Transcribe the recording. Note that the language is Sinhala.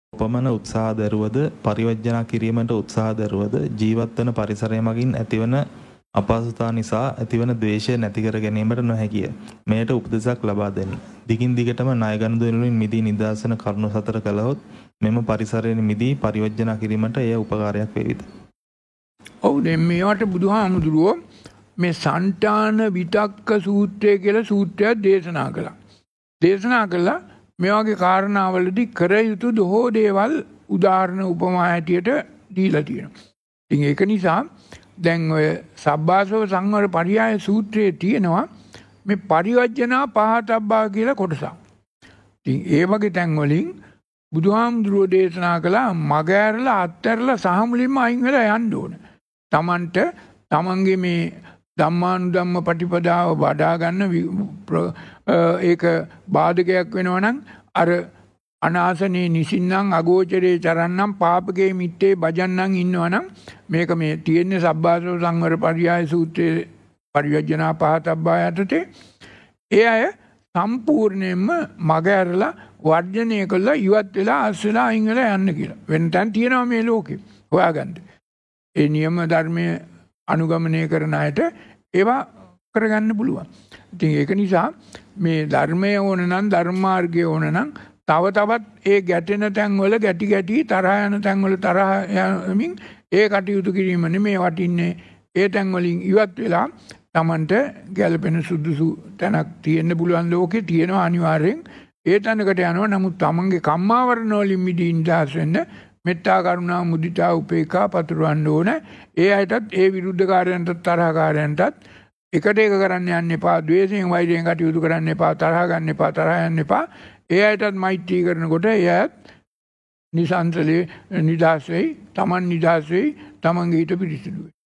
කොපමණ උත්සාහ දරුවද පරිවර්ජනා කිරීමට උත්සාහ දරුවද ජීවත් වන පරිසරය මගින් ඇතිවන අපහසුතා නිසා ඇතිවන ද්වේෂය නැති කර ගැනීමට නොහැකිය. මෙයට උපදෙසක් ලබා දෙන්න. දිගින් දිගටම ණය ගනුදෙනුවලින් මිදී නිදහසන කරුණු සතර කළහොත් මෙම පරිසරයෙන් මිදී පරිවර්ජනා කිරීමට එය උපකාරයක් වේවිද? ඔව් දැන් මේවට බුදුහාමුදුරුවෝ මේ සන්තාන විතක්ක සූත්‍රය කියලා සූත්‍රයක් දේශනා කළා. දේශනා කළා මේ වගේ කාරණාවලදී කර යුතු දහෝ දේවල් උදාහරණ උපමා හැටියට දීලා තියෙනවා. ඉතින් ඒක නිසා දැන් ඔය සබ්බාසව සංවර පරියාය සූත්‍රයේ තියෙනවා මේ පරිවර්ජනා පහතබ්බා කියලා කොටසක්. ඉතින් ඒ වගේ තැන් වලින් බුදුහාමුදුරුවෝ දේශනා කළා මග ඇරලා අත්හැරලා සහ මුලින්ම අයින් වෙලා යන්න ඕන. Tamanට Tamanගේ මේ ධම්මානුධම්ම පටිපදාව වඩා ගන්න ඒක බාධකයක් වෙනවා නම් අර අනාසනේ නිසින්නම් අගෝචරේ චරන්නම් පාපකේ මිත්තේ භජන්නම් ඉන්නවනම් මේක මේ තියෙන්නේ සබ්බාසව සංවර පරියාය සූත්‍රයේ පරිවර්ජනා පහතබ්බා යටතේ ඒ අය සම්පූර්ණයෙන්ම මග ඇරලා වර්ජනය කළා ඉවත් වෙලා අස්වලා අයින් වෙලා යන්න කියලා. වෙන තැන් තියෙනවා මේ ලෝකේ හොයාගන්න. ඒ නියම ධර්මයේ අනුගමනය කරන අයට ඒවා කරගන්න පුළුවන්. ඉතින් ඒක නිසා මේ ධර්මය ඕන නම් ධර්මාර්ගය ඕන නම් තව තවත් ඒ ගැටෙන තැන්වල ගැටි තරහ යන තැන්වල තරහ යමින් ඒ කටයුතු කිරීම නෙමේ වටින්නේ. ඒ තැන්වලින් ඉවත් වෙලා Tamanට ගැළපෙන සුදුසු තැනක් තියෙන්න පුළුවන් ලෝකේ තියෙනවා අනිවාර්යෙන්. ඒ තැනකට යනවා. නමුත් Tamanගේ කම්මාවරණ වලින් මිදී නිදහස් වෙන්න මෙත්තා කරුණා මුදිතා උපේක්ඛා පතුරවන්න ඕන. ඒ අයටත් ඒ විරුද්ධකාරයන්ටත් තරහකාරයන්ටත් එකට එක කරන්න යන්න එපා. ද්වේෂයෙන් වෛරයෙන් කටයුතු කරන්න එපා. තරහ ගන්න එපා. තරහ යන්න එපා. ඒ අයටත් මෛත්‍රී කරනකොට ඒ අයත් නිසංසලේ නිදහස් වෙයි. Taman නිදහස් වෙයි. Tamanගේ හිත පිරිසිදු වෙයි.